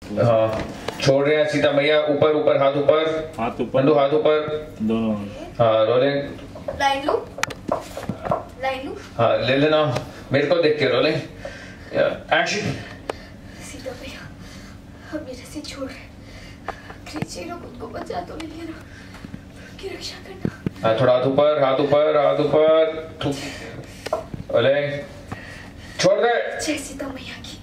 हाँ, छोड़ रहे हैं सीता मैया। ऊपर ऊपर, हाथ ऊपर, हाथ ऊपर, नंदू हाथ ऊपर दोनों। हाँ, रोलिंग। लाइन लो, लाइन लो। हाँ, ले लेना, मेरे को देख के रोलिंग। एक्शन। सीता मैया, अब मेरे से छोड़ रहे। क्रीचेरो खुद को बचा तो नहीं लेना, की रक्षा करना। हाँ, थोड़ा हाथ ऊपर, हाथ ऊपर, हाथ ऊपर। रोलिंग, छोड़ दे। जय सीता मैया की।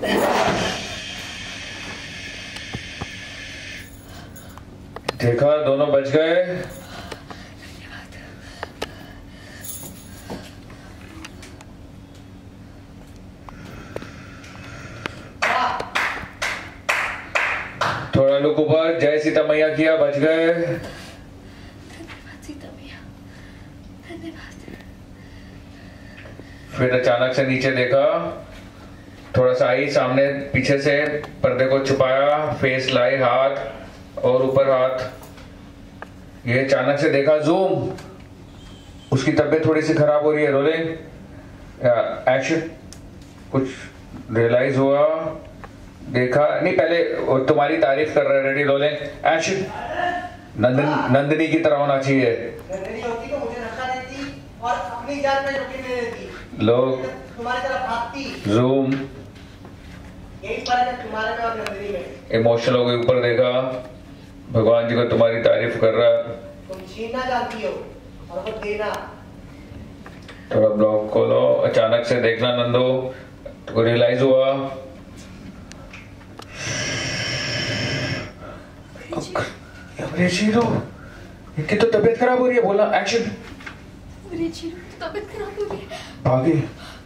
देखा, दोनों बच गए। थोड़ा लुक ऊपर, जय सीता मैया किया, बच गए। धन्यवाद सीता मैया, धन्यवाद। फिर अचानक से नीचे देखा, थोड़ा सा आई सामने, पीछे से पर्दे को छुपाया, फेस लाई, हाथ और ऊपर हाथ। ये अचानक से देखा, जूम। उसकी तबीयत थोड़ी सी खराब हो रही है। Rolling, action. कुछ रियलाइज हुआ, देखा नहीं, पहले तुम्हारी तारीफ कर रहे। Ready, rolling, action. नंदिनी की तरह होना चाहिए। नंदिनी होती तो मुझे धक्का देती और अपनी जान पे जोखिम ले लेती। लोग तुम्हारी तरफ भागती। जूम। यही फर्क है तुम्हारे में और नंदिनी में। इमोशनल हो गए, ऊपर देखा, भगवान जी को तुम्हारी तारीफ कर रहा। तुम छीनना जानती हो और वो देना। थोड़ा ब्लॉक खोलो, अचानक से देखना नंदो, तो रियलाइज हुआ। शीरो, इनकी तो तबीयत खराब हो रही है। बोला, एक्शन। मेरी चीरों की तबीयत खराब हो रही है। भागे।